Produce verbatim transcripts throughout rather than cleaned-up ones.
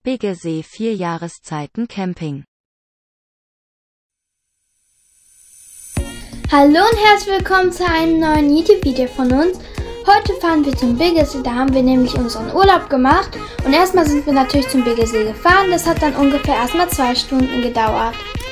Biggesee vier Jahreszeiten Camping. Hallo und herzlich willkommen zu einem neuen YouTube-Video von uns. Heute fahren wir zum Biggesee, da haben wir nämlich unseren Urlaub gemacht. Und erstmal sind wir natürlich zum Biggesee gefahren, das hat dann ungefähr erstmal zwei Stunden gedauert.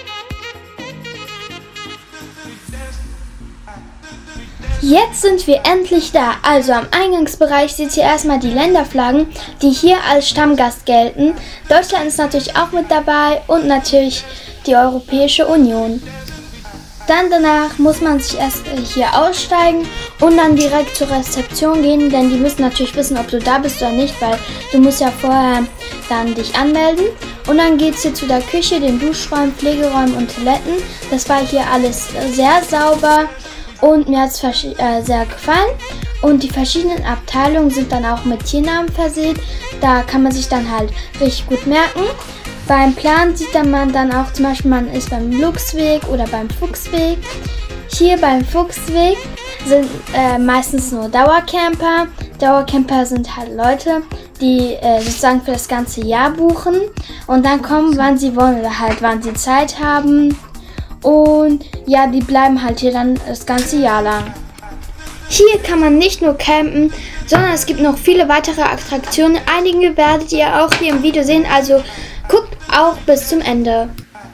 Jetzt sind wir endlich da. Also am Eingangsbereich seht ihr erstmal die Länderflaggen, die hier als Stammgast gelten. Deutschland ist natürlich auch mit dabei und natürlich die Europäische Union. Dann danach muss man sich erst hier aussteigen und dann direkt zur Rezeption gehen, denn die müssen natürlich wissen, ob du da bist oder nicht, weil du musst ja vorher dann dich anmelden. Und dann geht es hier zu der Küche, den Duschräumen, Pflegeräumen und Toiletten. Das war hier alles sehr sauber. Und mir hat es äh, sehr gefallen. Und die verschiedenen Abteilungen sind dann auch mit Tiernamen versehen. Da kann man sich dann halt richtig gut merken. Beim Plan sieht man dann auch zum Beispiel, man ist beim Luchsweg oder beim Fuchsweg. Hier beim Fuchsweg sind äh, meistens nur Dauercamper. Dauercamper sind halt Leute, die äh, sozusagen für das ganze Jahr buchen. Und dann kommen, wann sie wollen oder halt wann sie Zeit haben. Und ja, die bleiben halt hier dann das ganze Jahr lang. Hier kann man nicht nur campen, sondern es gibt noch viele weitere Attraktionen. Einige werdet ihr auch hier im Video sehen, also guckt auch bis zum Ende.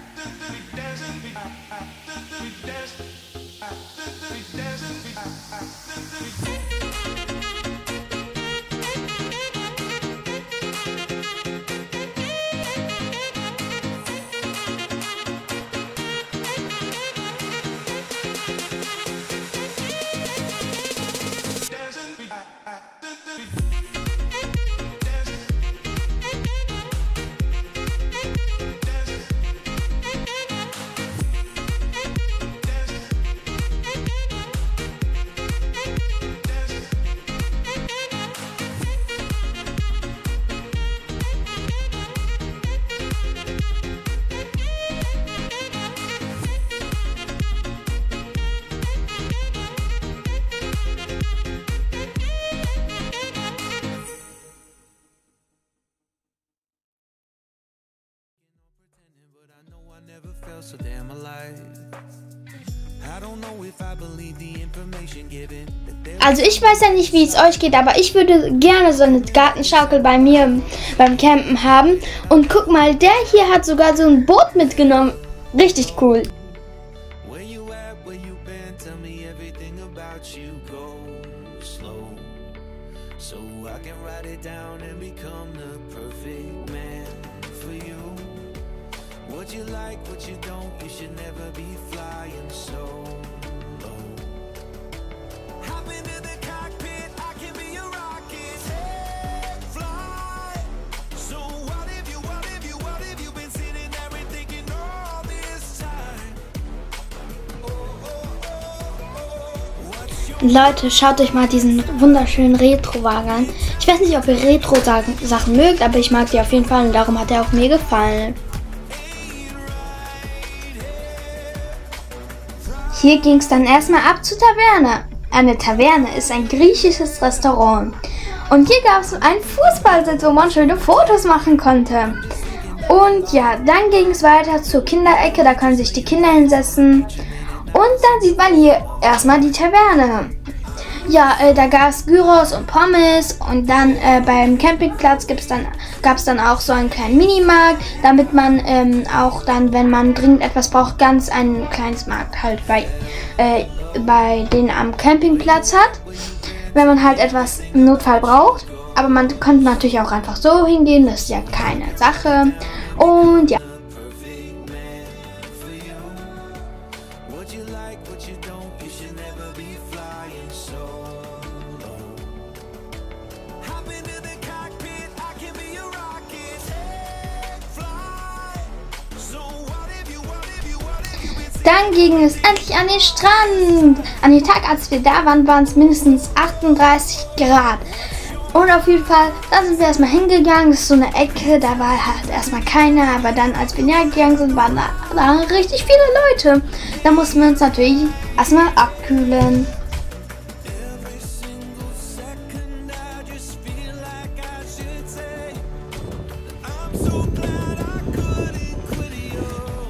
So damn alive. I don't know if I believe the information given. Also ich weiß ja nicht, wie es euch geht, aber ich würde gerne so eine Gartenschaukel bei mir beim Campen haben. Und guck mal, der hier hat sogar so ein Boot mitgenommen. Richtig cool. Where you at, where you been? Tell me everything about you. Go slow, so I can write it down and become the perfect man for you. What you like, what you don't, you should never be flying so low. Hop into the cockpit, I can be your rocket. Hey, fly. So what if you, what if you, what if you been sitting there and thinking all this time? Oh, oh, oh, oh. What's your Leute, schaut euch mal diesen wunderschönen Retro-Wagen an. Ich weiß nicht, ob ihr Retro-Sachen mögt, aber ich mag die auf jeden Fall und darum hat er auch mir gefallen. Hier ging es dann erstmal ab zur Taverne. Eine Taverne ist ein griechisches Restaurant. Und hier gab es einen Fußballsitz, wo man schöne Fotos machen konnte. Und ja, dann ging es weiter zur Kinderecke, da können sich die Kinder hinsetzen. Und dann sieht man hier erstmal die Taverne. Ja, äh, da gab es Gyros und Pommes und dann äh, beim Campingplatz gibt's dann, gab es dann auch so einen kleinen Minimarkt, damit man ähm, auch dann, wenn man dringend etwas braucht, ganz ein kleines Markt halt bei, äh, bei denen am Campingplatz hat, wenn man halt etwas im Notfall braucht. Aber man könnte natürlich auch einfach so hingehen, das ist ja keine Sache. Und ja. What you like, what you don't, you should never be flying so low. Hop into the cockpit, I can be your rocket. Hey, fly. So what if you, what if you, what if you been Dann ging es endlich an den Strand. An dem Tag, als wir da waren, waren es mindestens achtunddreißig Grad. Und auf jeden Fall, da sind wir erstmal hingegangen. Das ist so eine Ecke, da war halt erstmal keiner. Aber dann, als wir näher gegangen sind, waren da, da richtig viele Leute. Da mussten wir uns natürlich erstmal abkühlen. every single second I just feel like I should say I'm I'm so glad I couldn't quit you.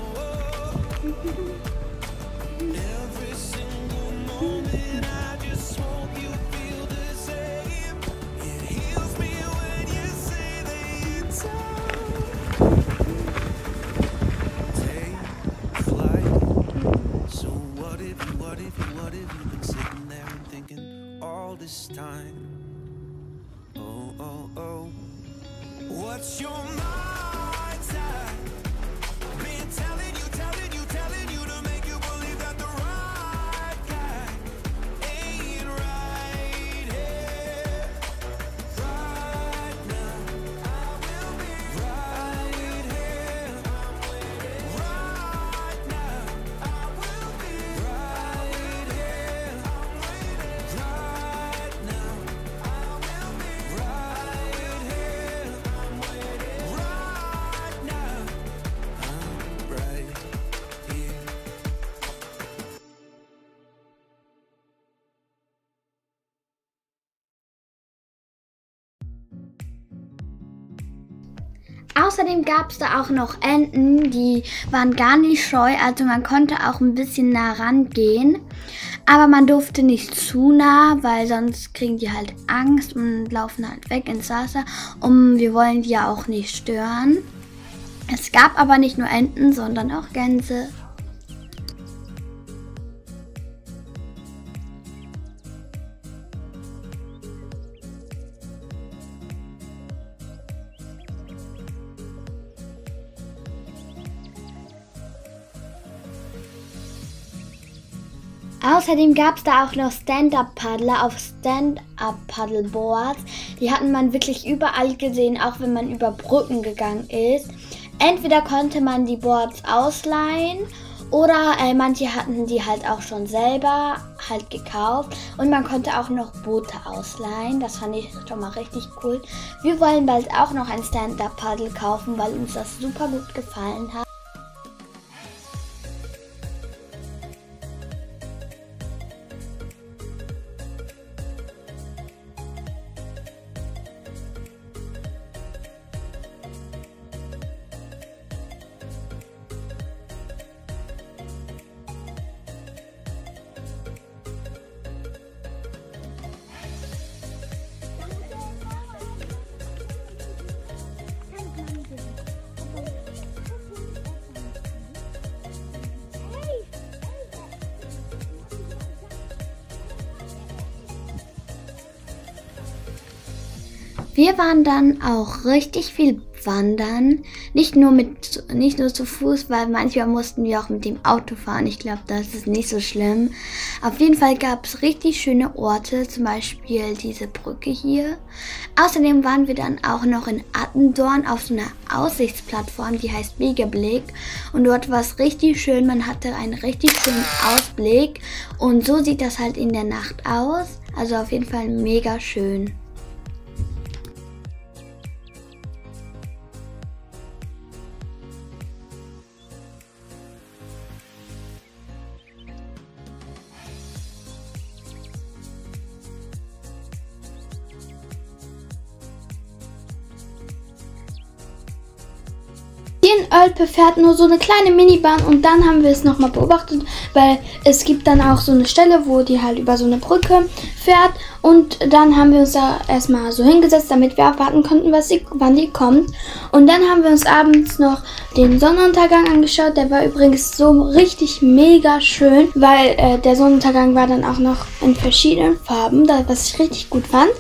Every single moment I just hope you feel the same. It heals me when you say that it's all. Take flight. So what if you, what if you, what if you've been sitting there and thinking all this time? Oh, oh, oh. What's your mindset? Been telling you, telling you, telling you to make you believe that the right guy ain't right here. Right now, I will be right here. Right now, I will be right here. Right now, I will be right here. Right now, I'm right here. Außerdem gab es da auch noch Enten, die waren gar nicht scheu, also man konnte auch ein bisschen nah rangehen. Aber man durfte nicht zu nah, weil sonst kriegen die halt Angst und laufen halt weg ins Wasser. Und wir wollen die ja auch nicht stören. Es gab aber nicht nur Enten, sondern auch Gänse. Außerdem gab es da auch noch Stand-Up-Paddler auf Stand-Up-Paddleboards. Die hatten man wirklich überall gesehen, auch wenn man über Brücken gegangen ist. Entweder konnte man die Boards ausleihen oder äh, manche hatten die halt auch schon selber halt gekauft. Und man konnte auch noch Boote ausleihen. Das fand ich schon mal richtig cool. Wir wollen bald auch noch ein Stand-Up-Paddle kaufen, weil uns das super gut gefallen hat. Wir waren dann auch richtig viel wandern, nicht nur mit, nicht nur zu Fuß, weil manchmal mussten wir auch mit dem Auto fahren. Ich glaube, das ist nicht so schlimm. Auf jeden Fall gab es richtig schöne Orte, zum Beispiel diese Brücke hier. Außerdem waren wir dann auch noch in Attendorn auf so einer Aussichtsplattform, die heißt Biegeblick. Und dort war es richtig schön, man hatte einen richtig schönen Ausblick. Und so sieht das halt in der Nacht aus. Also auf jeden Fall mega schön. Hier in Olpe fährt nur so eine kleine Minibahn und dann haben wir es nochmal beobachtet, weil es gibt dann auch so eine Stelle, wo die halt über so eine Brücke fährt und dann haben wir uns da erstmal so hingesetzt, damit wir abwarten konnten, was sie, wann die kommt. Und dann haben wir uns abends noch den Sonnenuntergang angeschaut, der war übrigens so richtig mega schön, weil äh, der Sonnenuntergang war dann auch noch in verschiedenen Farben, was ich richtig gut fand.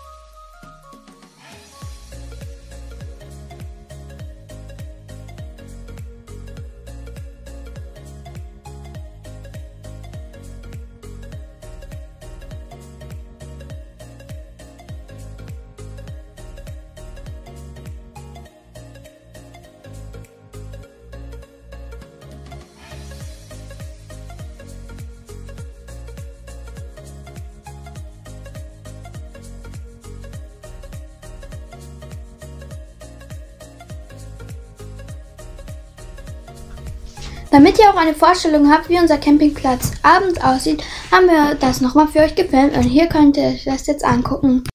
Damit ihr auch eine Vorstellung habt, wie unser Campingplatz abends aussieht, haben wir das nochmal für euch gefilmt und hier könnt ihr euch das jetzt angucken.